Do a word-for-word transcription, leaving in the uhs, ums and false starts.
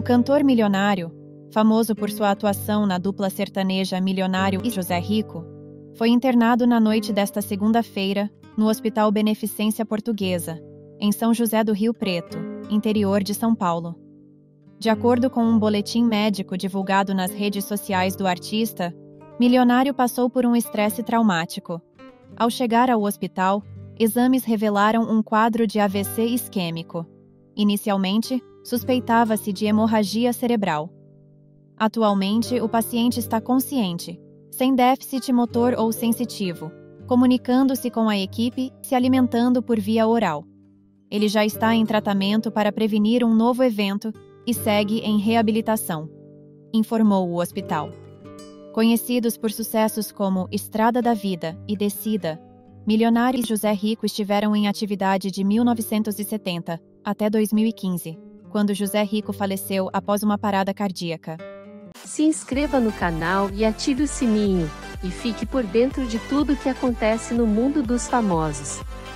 cantor milionário, famoso por sua atuação na dupla sertaneja Milionário e José Rico, foi internado na noite desta segunda-feira no Hospital Beneficência Portuguesa, em São José do Rio Preto, interior de São Paulo. De acordo com um boletim médico divulgado nas redes sociais do artista, Milionário passou por um estresse traumático. Ao chegar ao hospital, exames revelaram um quadro de A V C isquêmico. Inicialmente, suspeitava-se de hemorragia cerebral. Atualmente, o paciente está consciente, sem déficit motor ou sensitivo, comunicando-se com a equipe, se alimentando por via oral. Ele já está em tratamento para prevenir um novo evento e segue em reabilitação, informou o hospital. Conhecidos por sucessos como Estrada da Vida e Descida, Milionário e José Rico estiveram em atividade de mil novecentos e setenta até dois mil e quinze, quando José Rico faleceu após uma parada cardíaca. Se inscreva no canal e ative o sininho, e fique por dentro de tudo que acontece no mundo dos famosos.